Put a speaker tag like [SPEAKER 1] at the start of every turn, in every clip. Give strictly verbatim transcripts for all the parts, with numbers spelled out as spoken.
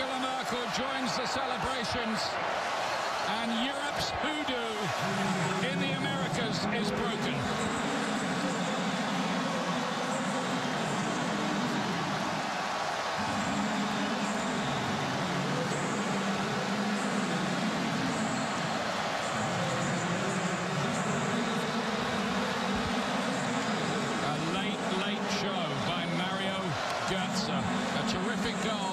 [SPEAKER 1] Angela Merkel joins the celebrations, and Europe's hoodoo in the Americas is broken. A late, late show by Mario Götze. A terrific goal.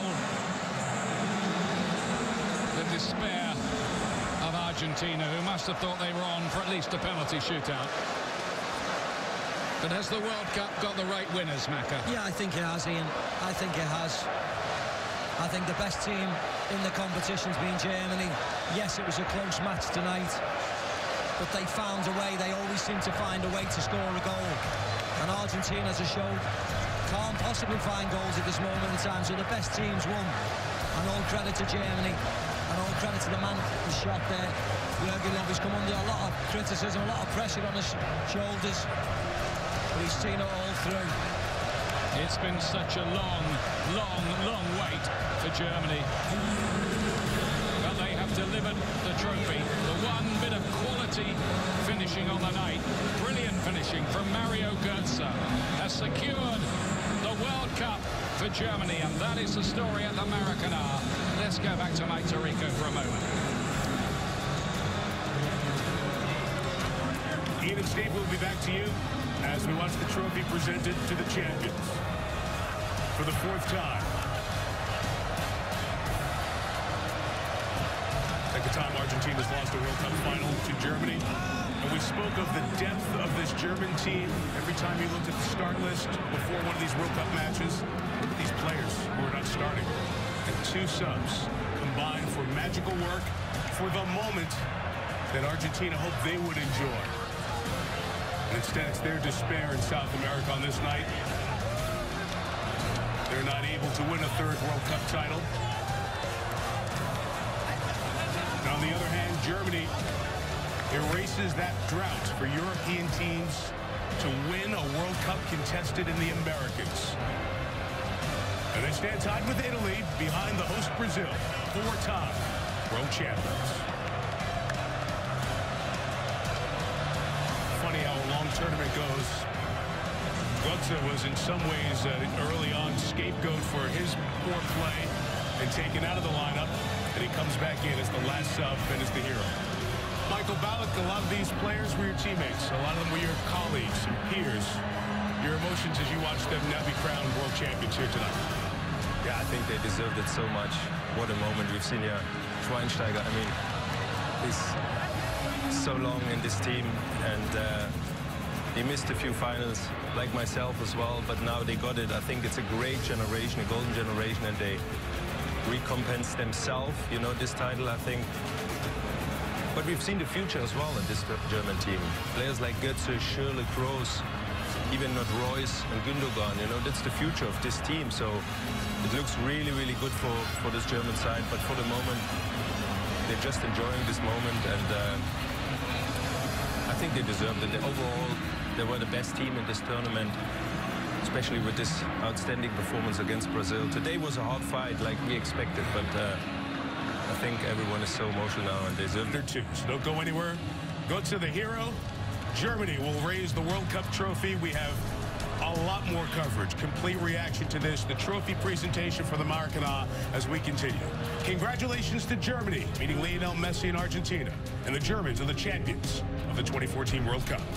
[SPEAKER 1] The despair of Argentina, who must have thought they were on for at least a penalty shootout. But has the World Cup got the right winners, Macca?
[SPEAKER 2] Yeah, I think it has, Ian. I think it has. I think the best team in the competition's been Germany. Yes, it was a close match tonight, but they found a way. They always seem to find a way to score a goal. And Argentina, as a show, can't possibly find goals at this moment in time, so the best teams won. And all credit to Germany, and all credit to the man who shot there. Jürgen Löw has come under a lot of criticism, a lot of pressure on his shoulders, but he's seen it all through.
[SPEAKER 1] It's been such a long, long, long wait for Germany. But they have delivered the trophy. The one bit of quality finishing on the night. Brilliant finishing from Mario Götze has secured the World Cup for Germany, and that is the story at the Maracanã. Let's go back to Mike Tirico for a moment.
[SPEAKER 3] Ian and Steve will be back to you as we watch the trophy presented to the champions for the fourth time. At the time, Argentina's lost the World Cup final to Germany. And we spoke of the depth of this German team. Every time you looked at the start list before one of these World Cup matches, look at these players who are not starting. And two subs combined for magical work for the moment that Argentina hoped they would enjoy. And instead, it's their despair in South America on this night. They're not able to win a third World Cup title. And on the other hand, Germany erases that drought for European teams to win a World Cup contested in the Americas. And they stand tied with Italy behind the host Brazil, four-time world champions. Funny how a long tournament goes. Götze was in some ways uh, early on scapegoat for his poor play and taken out of the lineup, and he comes back in as the last sub and is the hero. Michael Ballack, a lot of these players were your teammates. A lot of them were your colleagues and peers. Your emotions as you watched them now be crowned world champions here tonight.
[SPEAKER 4] Yeah, I think they deserved it so much. What a moment. We've seen here Schweinsteiger. I mean, he's so long in this team, and uh, he missed a few finals, like myself as well, but now they got it. I think it's a great generation, a golden generation, and they recompense themselves, you know, this title, I think. But we've seen the future as well in this German team. Players like Götze, Schürrle, Kroos, even not Royce and Gündogan, you know, that's the future of this team. So it looks really, really good for, for this German side. But for the moment, they're just enjoying this moment. And uh, I think they deserved it. Overall, they were the best team in this tournament, especially with this outstanding performance against Brazil. Today was a hard fight like we expected, but uh, I think everyone is so emotional now and deserve
[SPEAKER 3] it too. So don't go anywhere. Götze the hero. Germany will raise the World Cup trophy. We have a lot more coverage. Complete reaction to this. The trophy presentation for the Maracanã as we continue. Congratulations to Germany, meeting Lionel Messi in Argentina. And the Germans are the champions of the twenty fourteen World Cup.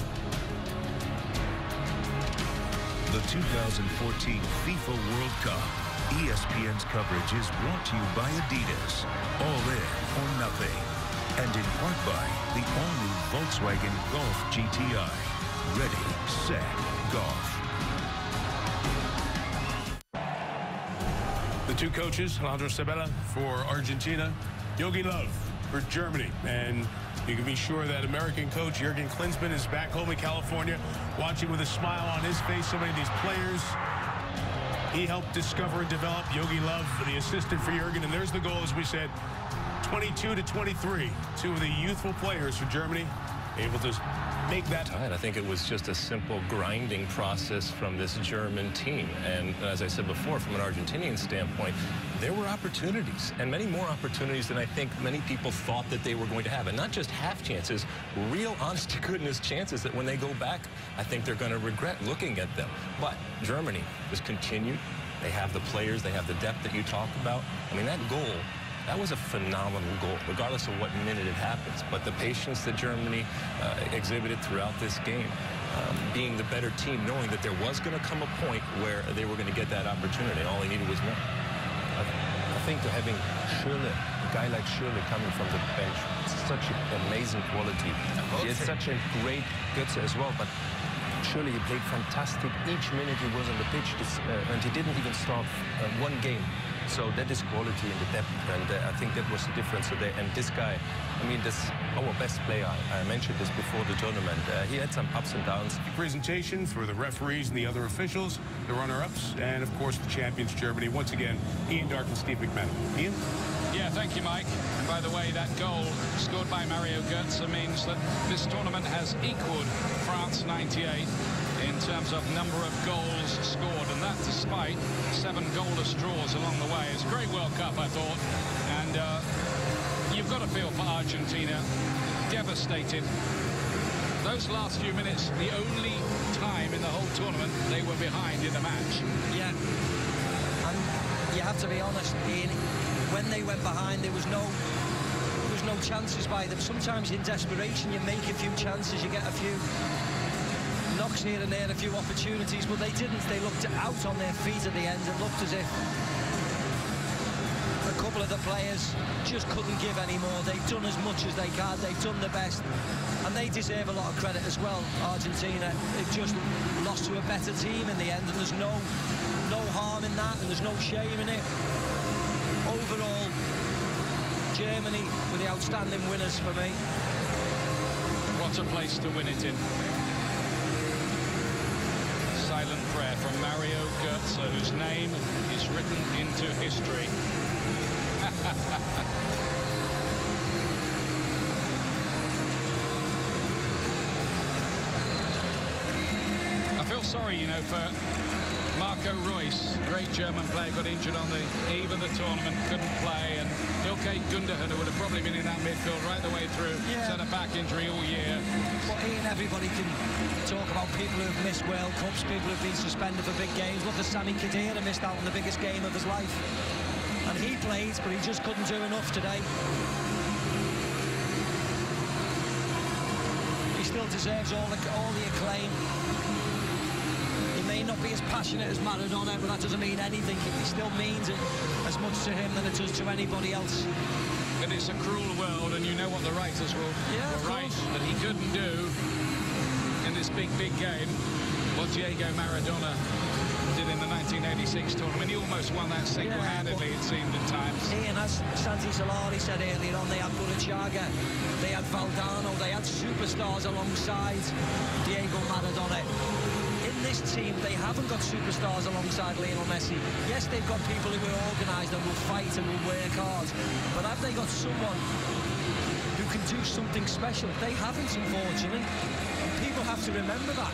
[SPEAKER 5] The two thousand fourteen FIFA World Cup. E S P N's coverage is brought to you by Adidas. All in or nothing. And in part by the all-new Volkswagen Golf G T I. Ready, set, golf.
[SPEAKER 3] The two coaches, Alejandro Sabella for Argentina, Jogi Löw for Germany. And you can be sure that American coach Jurgen Klinsmann is back home in California, watching with a smile on his face so many of these players he helped discover and develop. Jogi Löw, the assistant for Jurgen, and there's the goal, as we said, twenty-two to twenty-three. Two of the youthful players for Germany able to make that.
[SPEAKER 4] I think it was just a simple grinding process from this German team. And as I said before, from an Argentinian standpoint, there were opportunities, and many more opportunities than I think many people thought that they were going to have. And not just half chances, real honest-to-goodness chances that when they go back, I think they're going to regret looking at them. But Germany has continued. They have the players. They have the depth that you talk about. I mean, that goal, that was a phenomenal goal, regardless of what minute it happens. But the patience that Germany uh, exhibited throughout this game, um, being the better team, knowing that there was going to come a point where they were going to get that opportunity, and all they needed was one. I, I think having Schürrle, a guy like Schürrle coming from the bench, such amazing quality. He had such a great Götze as well, but Schürrle, he played fantastic each minute he was on the pitch, this, uh, and he didn't even start uh, one game. So that is quality in the depth, and uh, I think that was the difference today. And this guy, I mean, this our best player. I mentioned this before the tournament. Uh, he had some ups and downs.
[SPEAKER 3] Presentation for the referees and the other officials, the runner-ups, and of course the champions, Germany. Once again, Ian Darke and Steve McMahon. Ian?
[SPEAKER 1] Yeah, thank you, Mike. And by the way, that goal scored by Mario Götze means that this tournament has equaled France ninety-eight in terms of number of goals scored, and that despite seven goalless draws along the way. It's a great World Cup, I thought, and uh, you've got to feel for Argentina. Devastated. Those last few minutes, the only time in the whole tournament they were behind in the match.
[SPEAKER 2] Yeah, and you have to be honest, Ian, when they went behind, there was no there was no chances by them. Sometimes in desperation, you make a few chances, you get a few knocks here and there, a few opportunities, but they didn't. They looked out on their feet at the end. It looked as if a couple of the players just couldn't give any more. They've done as much as they can. They've done the best, and they deserve a lot of credit as well. Argentina, they've just lost to a better team in the end, and there's no no harm in that, and there's no shame in it. Overall, Germany were the outstanding winners for me.
[SPEAKER 1] What a place to win it in. Silent prayer from Mario Götze, whose name is written into history. I feel sorry, you know, for Marco Reus, great German player, got injured on the eve of the tournament, couldn't play, and Ilkay Gundogan, who would have probably been in that midfield right the way through, yeah. Had a back injury all year.
[SPEAKER 2] Well, Ian, everybody can talk about people who've missed World Cups, people who've been suspended for big games. Look at Sami Khedira, missed out on the biggest game of his life. And he played, but he just couldn't do enough today. He still deserves all the, all the acclaim. He may not be as passionate as Maradona, but that doesn't mean anything. He still means it as much to him than it does to anybody else.
[SPEAKER 1] But it's a cruel world, and you know what the writers will,
[SPEAKER 2] yeah,
[SPEAKER 1] will write that he couldn't do in this big, big game what Diego Maradona did in the nineteen eighty-six tournament. He almost won that single-handedly, yeah, it seemed at times.
[SPEAKER 2] Ian, as Santi Solari said earlier on, they had Burruchaga, they had Valdano, they had superstars alongside Diego Maradona. In this team, they haven't got superstars alongside Lionel Messi. Yes, they've got people who are organised and will fight and will work hard, but have they got someone who can do something special? They haven't, unfortunately. And people have to remember that.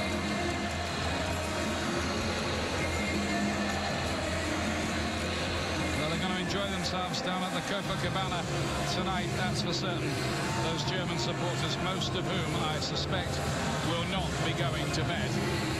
[SPEAKER 1] Well, they're going to enjoy themselves down at the Copacabana tonight, that's for certain. Those German supporters, most of whom I suspect will not be going to bed.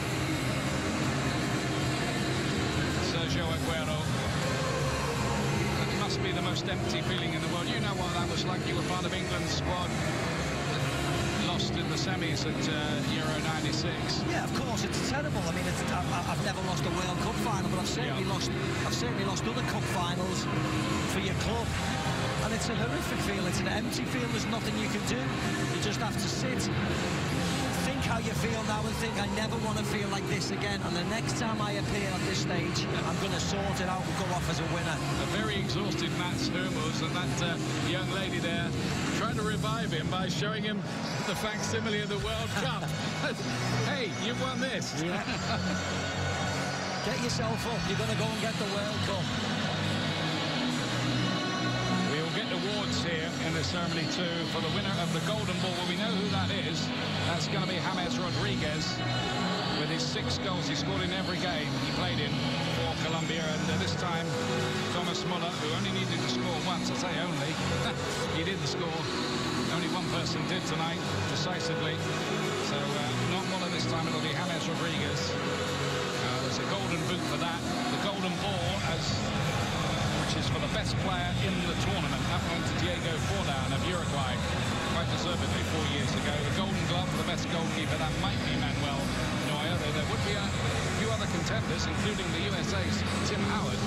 [SPEAKER 1] Sergio Aguero. That must be the most empty feeling in the world. You know what that was like. You were part of England's squad. Lost in the semis at uh, Euro ninety-six.
[SPEAKER 2] Yeah, of course, it's terrible. I mean, it's, I, I've never lost a World Cup final, but I've certainly yeah. lost. I've certainly lost other cup finals for your club, and it's a horrific feel. It's an empty feel. There's nothing you can do. You just have to sit, think how you feel now, and think, I never want to feel like this again. And the next time I appear at this stage, I'm going to sort it out and go off as a winner.
[SPEAKER 1] A very exhausted Mats Hummels, and that uh, young lady there trying to revive him by showing him the facsimile of the World Cup. Hey, you've won this.
[SPEAKER 2] Yeah. Get yourself up. You're going to go and get the World Cup.
[SPEAKER 1] We'll get to awards here in the ceremony too for the winner of the Golden Ball. Well, we know who that is. That's going to be James Rodriguez with his six goals he scored in every game he played in for Colombia. And uh, this time, Thomas Muller, who only needed to score once, I say only, he didn't score. Only one person did tonight, decisively. So uh, not Muller this time, it'll be James Rodriguez. Uh, there's a golden boot for that. The Golden Ball, as which is for the best player in the tournament. That went to Diego Forlan of Uruguay, quite deservedly four years ago. The Golden Glove for the best goalkeeper, that might be Manuel Neuer. There would be a few other contenders, including the U S A's Tim Howard.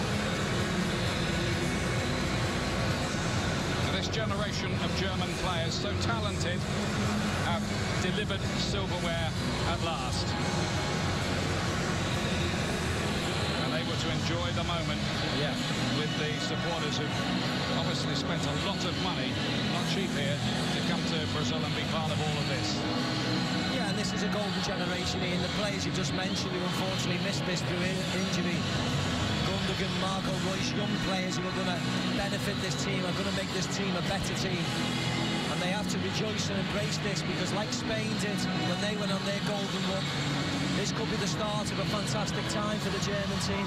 [SPEAKER 1] Now, this generation of German players, so talented, have delivered silverware at last. To enjoy the moment, yeah, with the supporters who've obviously spent a lot of money, not cheap here, to come to Brazil and be part of all of this.
[SPEAKER 2] Yeah, and this is a golden generation here, and the players you just mentioned who unfortunately missed this through injury. Gundogan, Marco Reus, young players who are going to benefit this team, are going to make this team a better team. And they have to rejoice and embrace this, because like Spain did when they went on their golden run, this could be the start of a fantastic time for the German team.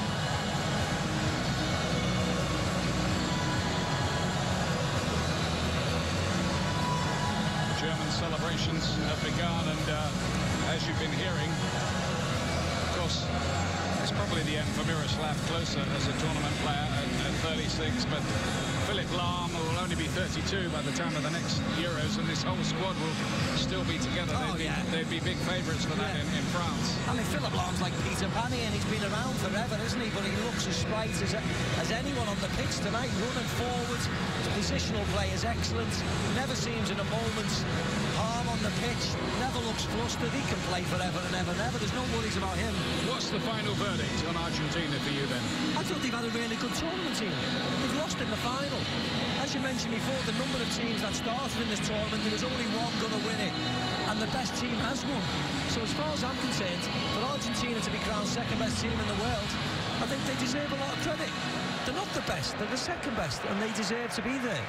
[SPEAKER 1] German celebrations have begun, and uh, as you've been hearing, of course, it's probably the end for Miroslav Klose as a tournament player at, at thirty-six, but Philipp Lahm will only be thirty-two by the time of the next Euros, and this whole squad will still be together.
[SPEAKER 2] Oh,
[SPEAKER 1] they'd, be,
[SPEAKER 2] yeah.
[SPEAKER 1] they'd be big favourites for that
[SPEAKER 2] yeah.
[SPEAKER 1] in, in France.
[SPEAKER 2] I mean, Philipp Lahm's like Peter Panny, and he's been around forever, isn't he? But he looks as straight as, as anyone on the pitch tonight, running forward. His positional play is excellent. Never seems in a moment's harm on the pitch. Never looks flustered. He can play forever and ever and ever. There's no worries about him.
[SPEAKER 1] What's the final verdict on Argentina for you then?
[SPEAKER 2] I thought they've had a really good tournament team. They've lost in the final. As you mentioned before, the number of teams that started in this tournament, there was only one going to win it, and the best team has won. So as far as I'm concerned, for Argentina to be crowned second best team in the world, I think they deserve a lot of credit. They're not the best, they're the second best, and they deserve to be there.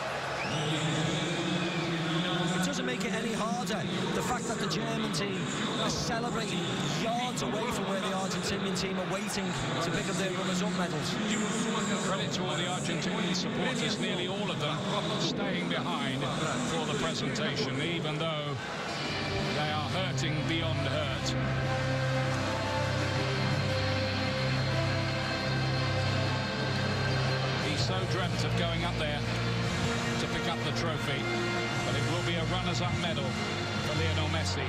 [SPEAKER 2] It doesn't make it any harder, the fact that the German team are celebrating yards away from where the Argentinian team are waiting to pick up their runners-up medals.
[SPEAKER 1] Credit to all the Argentinian supporters, nearly all of them staying behind for the presentation, even though they are hurting beyond hurt. He so dreamt of going up there to pick up the trophy, but it will be a runners-up medal for Lionel Messi.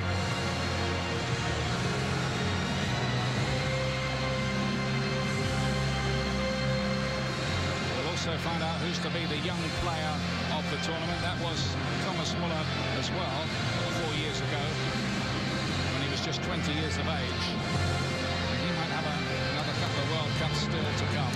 [SPEAKER 1] We'll also find out who's to be the young player of the tournament. That was Thomas Muller as well, four years ago, when he was just twenty years of age. He might have a, another couple of World Cups still to come.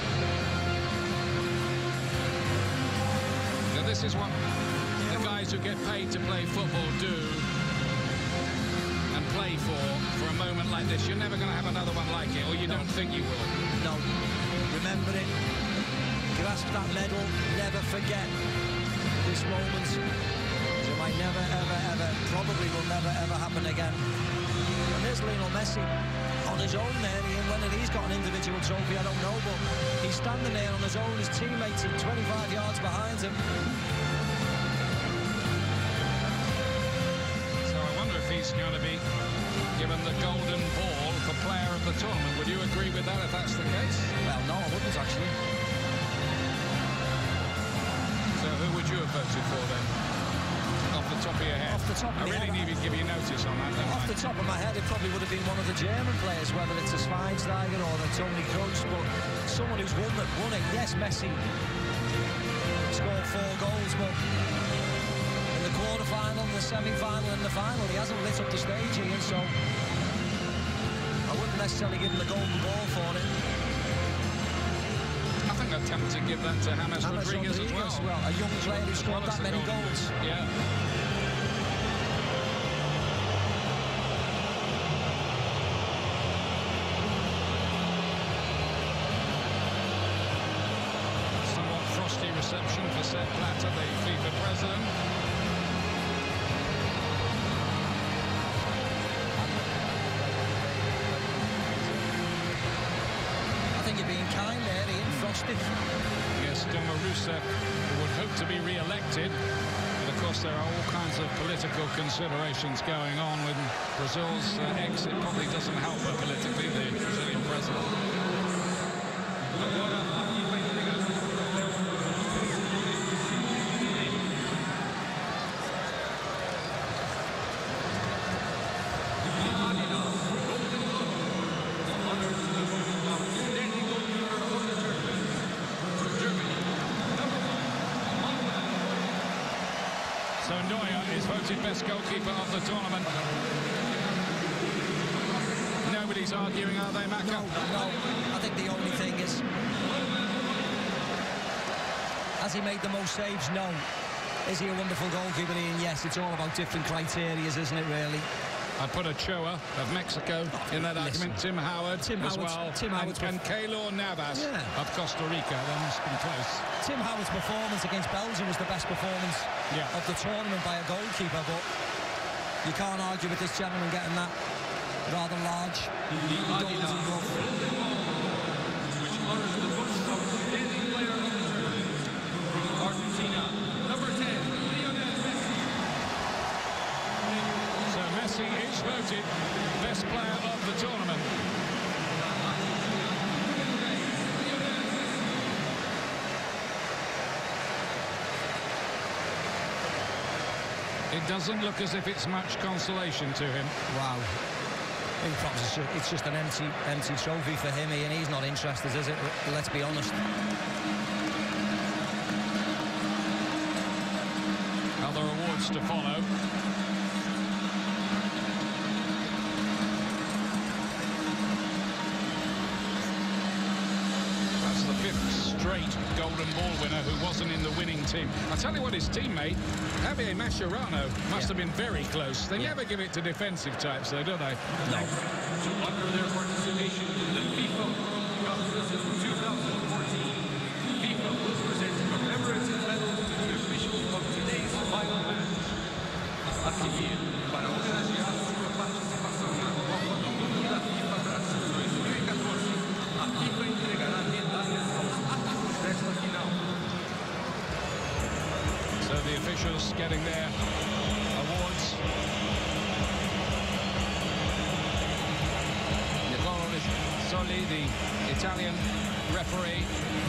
[SPEAKER 1] This is what the guys who get paid to play football do and play for, for a moment like this. You're never going to have another one like it, or you no. don't think you will.
[SPEAKER 2] No. Remember it. Grasp that medal. Never forget this moment. It might never, ever, ever, probably will never, ever happen again. And there's Lionel Messi on his own there. And whether he's got an individual trophy, I don't know, but he's standing there on his own. His teammates are twenty-five yards behind him.
[SPEAKER 1] So I wonder if he's going to be given the golden ball for player of the tournament. Would you agree with that if that's the case?
[SPEAKER 2] Well, no, I wouldn't actually.
[SPEAKER 1] So who would you have voted for then? Off the top of your head?
[SPEAKER 2] Off the top of
[SPEAKER 1] I
[SPEAKER 2] my
[SPEAKER 1] really
[SPEAKER 2] head,
[SPEAKER 1] need to give you notice on that.
[SPEAKER 2] Off
[SPEAKER 1] I?
[SPEAKER 2] the top of my head, it probably would have been one of the German players, whether it's a Schweinsteiger or the Toni Kroos, but someone who's won it, won it. Yes, Messi scored four goals, but in the quarter-final, the semi-final, and the final, he hasn't lit up the stage here, so I wouldn't necessarily give him the golden ball for it.
[SPEAKER 1] I think I'd tempt to give that to James,
[SPEAKER 2] James
[SPEAKER 1] Rodriguez,
[SPEAKER 2] Rodriguez
[SPEAKER 1] as well.
[SPEAKER 2] well. A young player who scored that many goals.
[SPEAKER 1] Yeah. reception for Sepp Blatter, the FIFA president.
[SPEAKER 2] I think you're being kind there, Ian Frosty.
[SPEAKER 1] Yes, Dilma Rousseff would hope to be re-elected. But of course, there are all kinds of political considerations going on with Brazil's uh, exit. Probably doesn't help her politically, the Brazilian president. So Neuer is voted best goalkeeper of the tournament. Nobody's arguing, are they, Macca?
[SPEAKER 2] No, no. I think the only thing is, has he made the most saves? No. Is he a wonderful goalkeeper, Ian? Yes, it's all about different criteria, isn't it, really?
[SPEAKER 1] I put Ochoa of Mexico oh, in that
[SPEAKER 2] listen.
[SPEAKER 1] argument. Tim Howard
[SPEAKER 2] Tim
[SPEAKER 1] as
[SPEAKER 2] Howard's,
[SPEAKER 1] well.
[SPEAKER 2] Tim
[SPEAKER 1] and,
[SPEAKER 2] Howard's
[SPEAKER 1] and Keylor Navas
[SPEAKER 2] yeah.
[SPEAKER 1] of Costa Rica. That must have been close.
[SPEAKER 2] Tim Howard's performance against Belgium was the best performance
[SPEAKER 1] yeah.
[SPEAKER 2] of the tournament by a goalkeeper, but you can't argue with this gentleman getting that rather large golden glove.
[SPEAKER 6] Which honors the most outstanding player of the tournament. Argentina, number ten, Lionel Messi.
[SPEAKER 1] So Messi is voted best player of the tournament. It doesn't look as if it's much consolation to him.
[SPEAKER 2] Wow. It's just, it's just an empty, empty trophy for him, Ian. He's not interested, is it? Let's be honest.
[SPEAKER 1] Other awards to follow. That's the fifth straight Golden Ball winner who wasn't in the winning team. I tell you what, his teammate, Javier Mascherano, must yeah. have been very close. They yeah. never give it to defensive types, though, do they?
[SPEAKER 2] No.
[SPEAKER 6] To honor their participation in the FIFA World Cup two thousand fourteen, FIFA will present commemorative medals to the officials of today's final match. A seguir, para homenagear sua participação na Copa do Mundo da FIFA Brasil dois mil e quatorze, a FIFA entregará medalhas aos árbitros desta final.
[SPEAKER 1] So the officials getting their awards. Nicolo Soli, the Italian referee.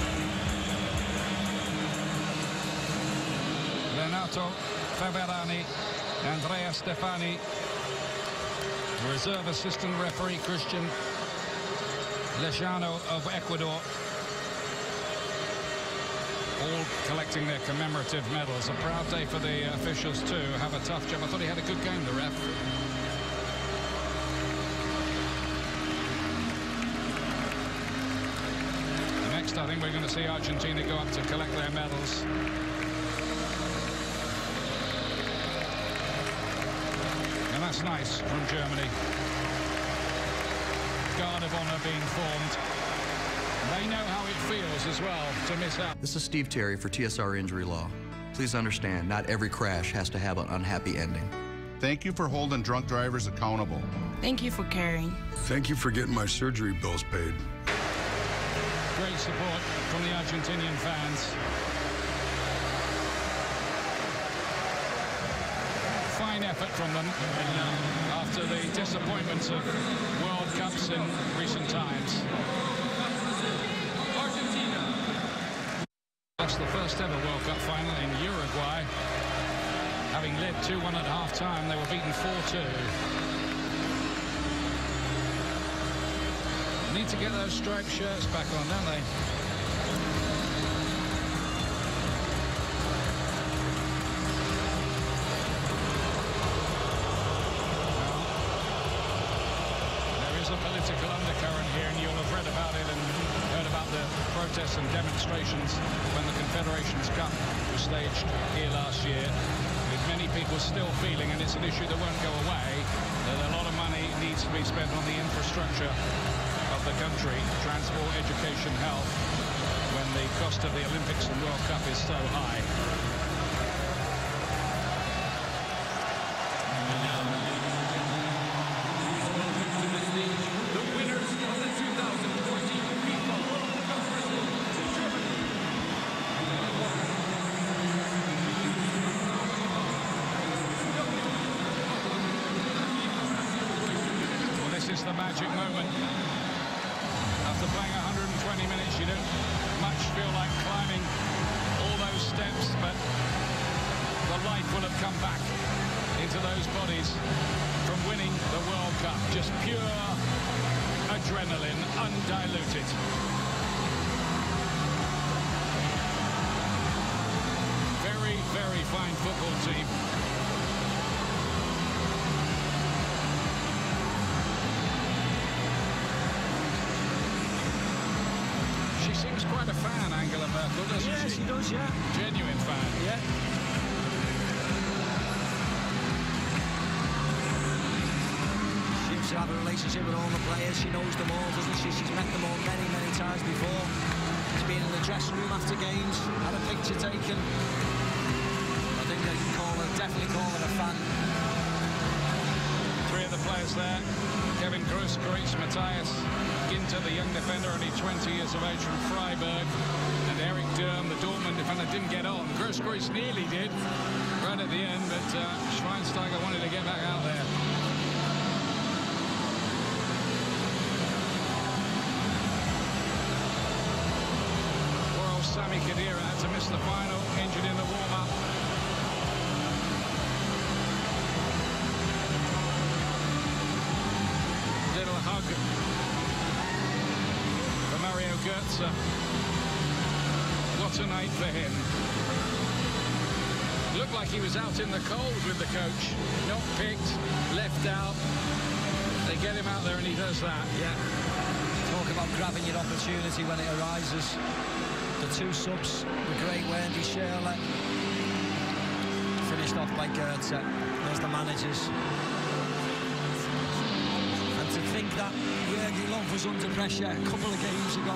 [SPEAKER 1] Renato Faberani, Andrea Stefani, reserve assistant referee Christian Lejano of Ecuador. All collecting their commemorative medals. A proud day for the officials too. Have a tough job. I thought he had a good game, the ref. Next, I think we're going to see Argentina go up to collect their medals. And that's nice from Germany. Guard of honor being formed. They know how it feels as well to miss out.
[SPEAKER 7] This is Steve Terry for T S R Injury Law. Please understand, not every crash has to have an unhappy ending.
[SPEAKER 8] Thank you for holding drunk drivers accountable.
[SPEAKER 9] Thank you for caring.
[SPEAKER 10] Thank you for getting my surgery bills paid.
[SPEAKER 1] Great support from the Argentinian fans. Fine effort from them after the disappointments of World Cups in recent times. That's the first ever World Cup final in Uruguay. Having led two one at half-time, they were beaten four two. Need to get those striped shirts back on, don't they? There is a political undercurrent here, and you'll have read about it and heard about the protests and demonstrations when the Confederations Cup was staged here last year, with many people still feeling, and it's an issue that won't go away, that a lot of money needs to be spent on the infrastructure of the country, transport, education, health. when the cost of the Olympics and World Cup is so high. The magic moment. After playing one hundred twenty minutes, you don't much feel like climbing all those steps, but the life will have come back into those bodies from winning the World Cup. Just pure adrenaline, undiluted. Very, very fine football team. Seems quite a fan, Angela Merkel, doesn't
[SPEAKER 2] yeah,
[SPEAKER 1] she?
[SPEAKER 2] she does, yeah.
[SPEAKER 1] Genuine fan.
[SPEAKER 2] Yeah. She seems to have a relationship with all the players. She knows them all, doesn't she? She's met them all many, many times before. She's been in the dressing room after games, had a picture taken. I think they can call her, definitely call her a fan.
[SPEAKER 1] Three of the players there. Kevin Grosskreutz, Matthias Ginter, the young defender, only twenty years of age from Freiburg, and Eric Durm, the Dortmund defender, didn't get on. Grosskreutz nearly did right at the end, but uh, Schweinsteiger wanted to get back out there. Poor old Sami Khedira had to miss the final, injured in the warm-up. Little hug for Mario Götze. What a night for him. Looked like he was out in the cold with the coach. Not picked, left out. They get him out there and he does that.
[SPEAKER 2] Yeah. Talk about grabbing your opportunity when it arises. The two subs were great, Wendy Schürrle. Finished off by Götze. There's the managers. To think that Jürgen Löw was under pressure a couple of games ago.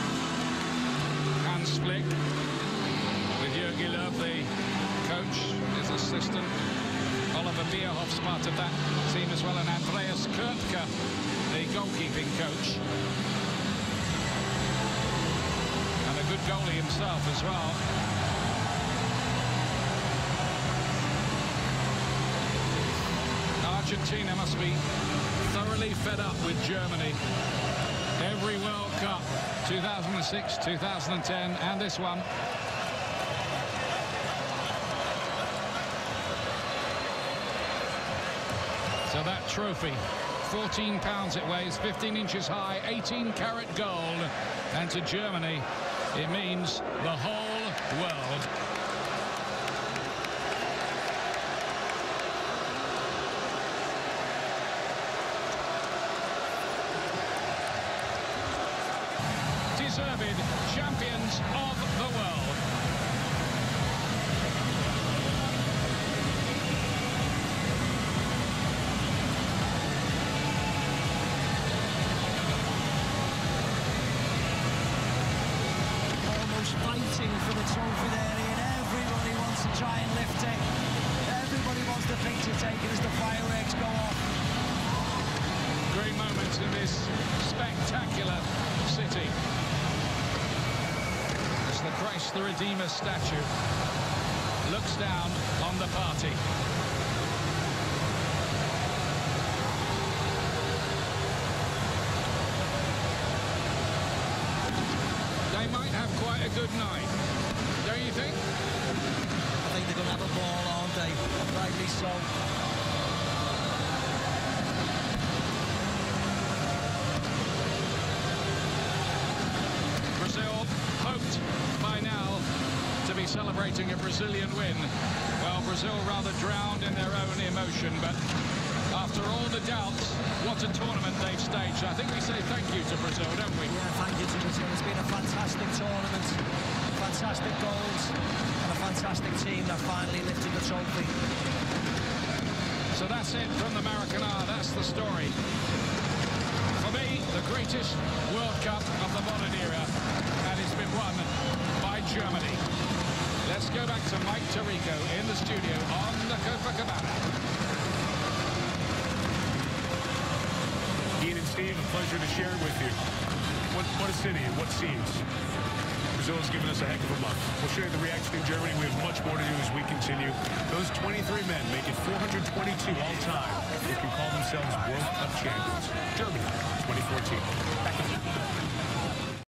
[SPEAKER 1] Hans Flick with Jürgen Löw, the coach, his assistant. Oliver Bierhoff's part of that team as well, and Andreas Kurtke, the goalkeeping coach. And a good goalie himself as well. Argentina must be thoroughly fed up with Germany. Every World Cup, two thousand six, two thousand ten, and this one. So that trophy, fourteen pounds it weighs, fifteen inches high, eighteen karat gold. And to Germany, it means the whole world. Deserved champions of the world.
[SPEAKER 2] Almost fighting for the trophy there, and everybody wants to try and lift it. Everybody wants the picture taken as the fireworks go off.
[SPEAKER 1] Great moments in this spectacular city. The Christ the Redeemer statue looks down on the party. They might have quite a good night, don't you think?
[SPEAKER 2] I think they're going to have a ball, aren't they? Rightly so.
[SPEAKER 1] Brazil hoped by now to be celebrating a Brazilian win. Well, Brazil rather drowned in their own emotion, but after all the doubts, what a tournament they've staged. I think we say thank you to Brazil, don't we?
[SPEAKER 2] Yeah, thank you to Brazil. It's been a fantastic tournament, fantastic goals, and a fantastic team that finally lifted the trophy.
[SPEAKER 1] So that's it from the Maracanã. That's the story. For me, the greatest World Cup of the modern era, and it's been won to Mike Tirico in the studio on the Copacabana.
[SPEAKER 3] Ian and Steve, a pleasure to share with you. What, what a city and what scenes. Brazil has given us a heck of a month. We'll share the reaction in Germany. We have much more to do as we continue. Those twenty-three men make it four hundred twenty-two all time. They can call themselves World Cup champions. Germany, twenty fourteen. Back to you.